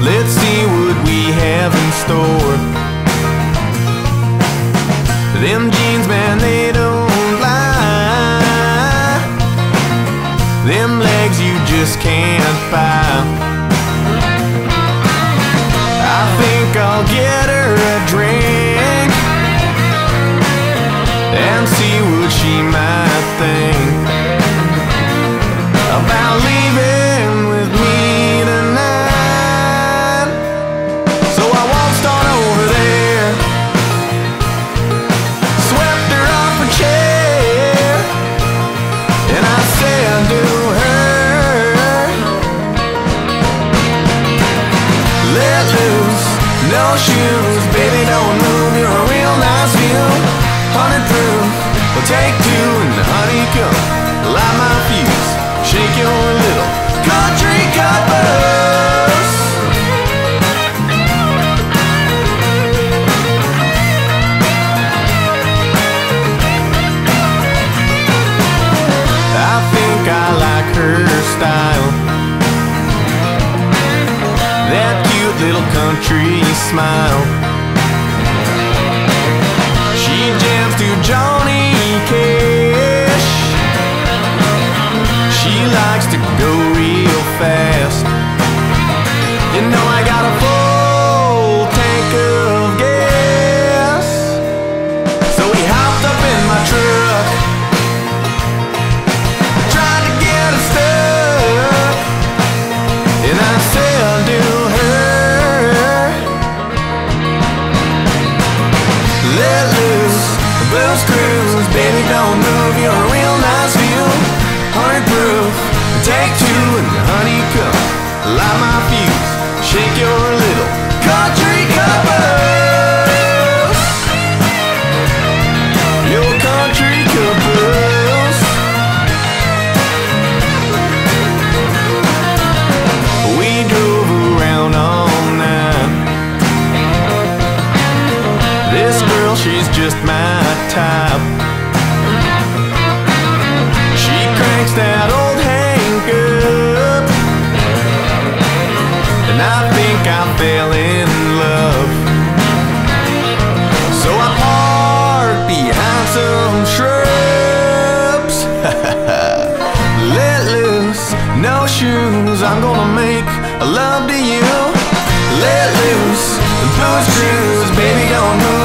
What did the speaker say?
Let's see what we have in store. Them jeans, man, they don't lie. Them legs you just can't buy. I think I'll get her a drink and see what she might think about leaving with me tonight. So I waltzed on over there, swept her off her chair, and I said to her, let loose, no shoes, baby don't move, you're a real nice view. 100 proof, we'll take two and the honeycomb, light my fuse, shake your little country caboose. I think I like her style, that cute little country smile. She jams to Johnny Cash. She likes to go real fast. You know I got a full tank of gas. So we hopped up in my truck, tried to get us stuck, and I said to her, let loose, booze cruise, baby don't move, you're a real nice view. 100 proof, take two and the honeycomb, light my fuse, shake your little country caboose. Your country caboose. We drove around all night. This girl, she's just my type. She cranks that old Hank up, and I think I fell in love. So I parked behind some shrubs. Let loose, no shoes, I'm gonna make love to you. Let loose, booze cruise, baby don't move.